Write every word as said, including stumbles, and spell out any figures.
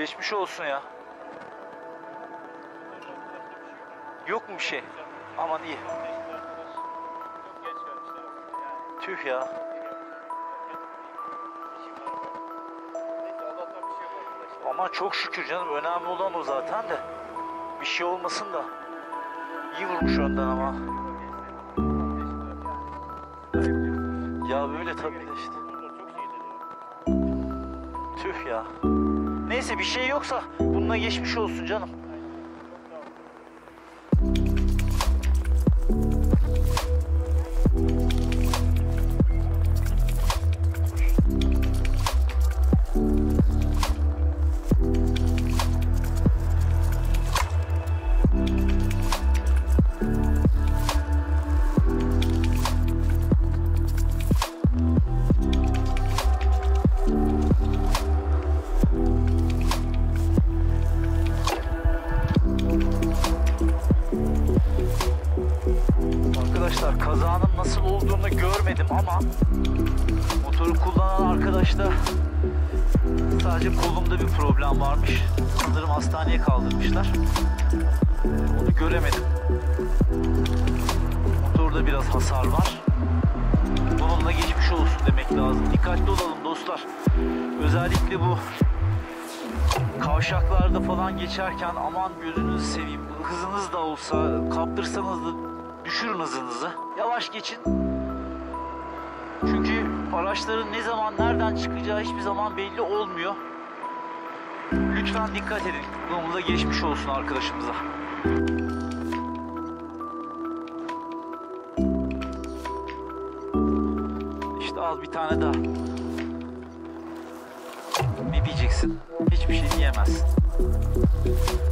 Geçmiş olsun ya. Yok mu bir şey? Aman iyi. Tüh ya. Ama çok şükür canım, önemli olan o zaten de. Bir şey olmasın da. İyi vurmuş önden ama. Ya böyle tabii de işte. Tüh ya. Neyse, bir şey yoksa bununla geçmiş olsun canım. Arkadaşlar, kazanın nasıl olduğunu görmedim ama motoru kullanan arkadaşta sadece kolumda bir problem varmış. Sanırım hastaneye kaldırmışlar. Onu göremedim. Motorda biraz hasar var. Bununla geçmiş olsun demek lazım. Dikkatli olalım dostlar. Özellikle bu kavşaklarda falan geçerken aman gözünüzü seveyim. Hızınız da olsa kaptırsanız da düşürün hızınızı. Yavaş geçin. Çünkü araçların ne zaman nereden çıkacağı hiçbir zaman belli olmuyor. Lütfen dikkat edin. Bununla geçmiş olsun arkadaşımıza. İşte al bir tane daha. Ne diyeceksin? Hiçbir şey diyemezsin.